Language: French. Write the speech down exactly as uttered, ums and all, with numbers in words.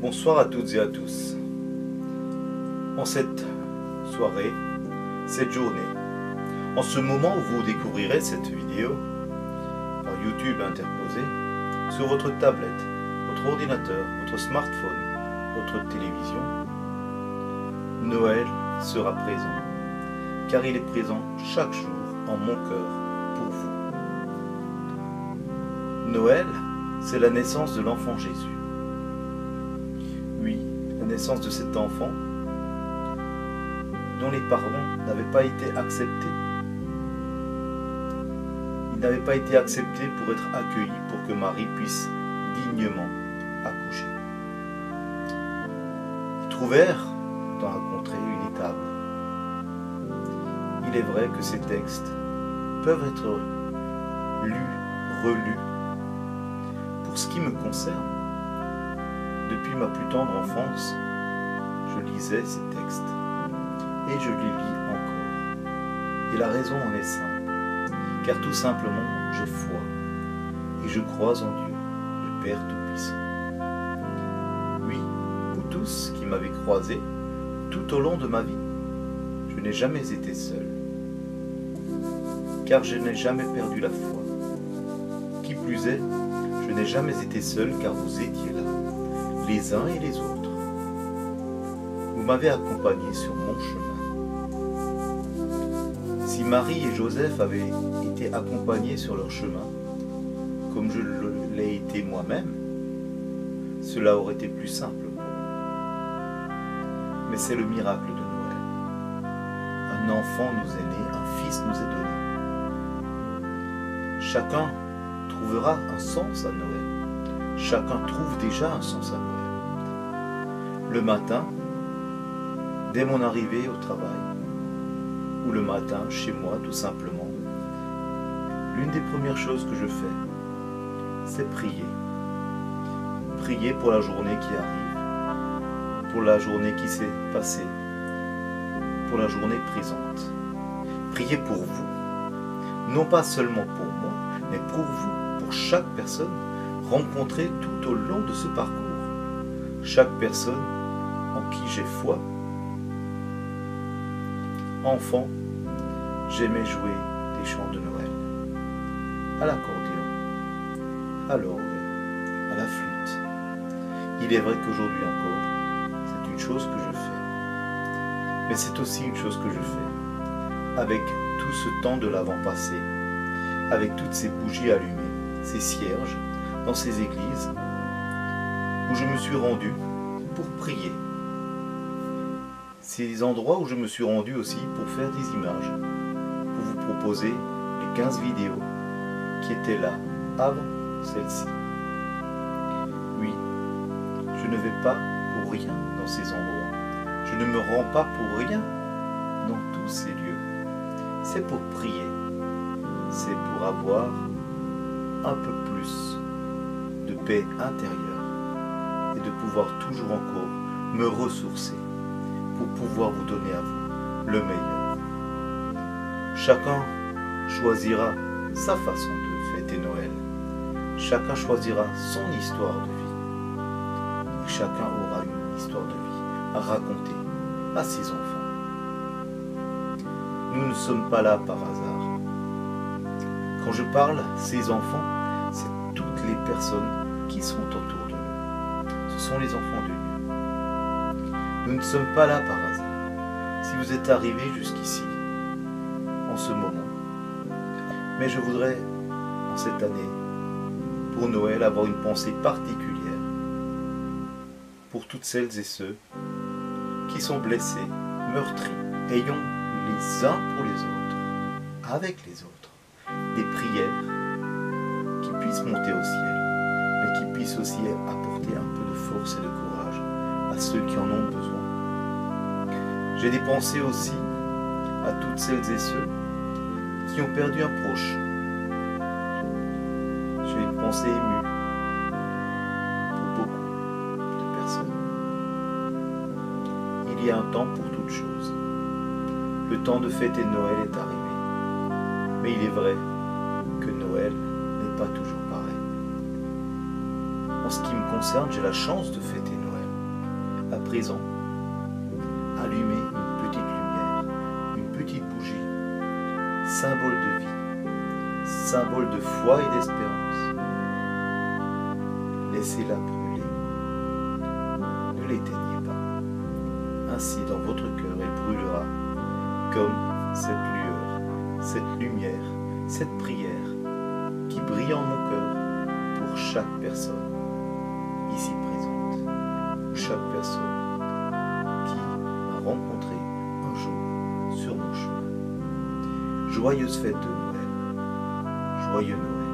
Bonsoir à toutes et à tous. En cette soirée, cette journée, en ce moment où vous découvrirez cette vidéo par YouTube interposé, sur votre tablette, votre ordinateur, votre smartphone, votre télévision, Noël sera présent, car il est présent chaque jour en mon cœur pour vous. Noël, c'est la naissance de l'enfant Jésus. Oui, la naissance de cet enfant dont les parents n'avaient pas été acceptés. Ils n'avaient pas été acceptés pour être accueillis pour que Marie puisse dignement accoucher. Ils trouvèrent dans la contrée une étable. Il est vrai que ces textes peuvent être lus, relus. Pour ce qui me concerne, depuis ma plus tendre enfance, je lisais ces textes et je les lis encore. Et la raison en est simple, car tout simplement j'ai foi et je crois en Dieu, le Père Tout-Puissant. Oui, vous tous qui m'avez croisé tout au long de ma vie, je n'ai jamais été seul, car je n'ai jamais perdu la foi. Qui plus est, je n'ai jamais été seul car vous étiez là, les uns et les autres. Vous m'avez accompagné sur mon chemin. Si Marie et Joseph avaient été accompagnés sur leur chemin, comme je l'ai été moi-même, cela aurait été plus simple pour moi. Mais c'est le miracle de Noël. Un enfant nous est né, un fils nous est donné. Chacun trouvera un sens à Noël. Chacun trouve déjà un sens à Noël. Le matin, dès mon arrivée au travail, ou le matin chez moi tout simplement, l'une des premières choses que je fais, c'est prier. Prier pour la journée qui arrive, pour la journée qui s'est passée, pour la journée présente. Prier pour vous, non pas seulement pour moi, mais pour vous, pour chaque personne rencontrée tout au long de ce parcours. Chaque personne en qui j'ai foi. Enfant, j'aimais jouer des chants de Noël, à l'accordéon, à l'orgue, à la flûte. Il est vrai qu'aujourd'hui encore, c'est une chose que je fais. Mais c'est aussi une chose que je fais avec tout ce temps de l'Avent passé, avec toutes ces bougies allumées, ces cierges, dans ces églises, où je me suis rendu pour prier. Ces endroits où je me suis rendu aussi pour faire des images, pour vous proposer les quinze vidéos qui étaient là avant celle-ci. Oui, je ne vais pas pour rien dans ces endroits. Je ne me rends pas pour rien dans tous ces lieux. C'est pour prier. C'est pour avoir un peu plus de paix intérieure et de pouvoir toujours encore me ressourcer pour pouvoir vous donner à vous le meilleur. Chacun choisira sa façon de fêter Noël. Chacun choisira son histoire de vie. Et chacun aura une histoire de vie à raconter à ses enfants. Nous ne sommes pas là par hasard. Quand je parle ces enfants, c'est toutes les personnes qui sont autour de nous. Ce sont les enfants de Dieu. Nous ne sommes pas là par hasard. Si vous êtes arrivés jusqu'ici, en ce moment, mais je voudrais, en cette année, pour Noël, avoir une pensée particulière pour toutes celles et ceux qui sont blessés, meurtris, ayant les uns pour les autres, avec les autres, des prières qui puissent monter au ciel, mais qui puissent aussi apporter un peu de force et de courage à ceux qui en ont besoin. J'ai des pensées aussi à toutes celles et ceux qui ont perdu un proche. J'ai une pensée émue pour beaucoup de personnes. Il y a un temps pour toutes choses. Le temps de fêter Noël est arrivé. Mais il est vrai que Noël n'est pas toujours pareil. En ce qui me concerne, j'ai la chance de fêter Noël. à présent, allumez une petite lumière, une petite bougie, symbole de vie, symbole de foi et d'espérance. Laissez-la brûler. Ne l'éteignez pas. Ainsi, dans votre cœur, elle brûlera comme cette lueur, cette lumière, cette prière qui brille en mon cœur pour chaque personne ici présente, ou chaque personne qui m'a rencontré un jour sur mon chemin. Joyeuse fête de Noël, joyeux Noël.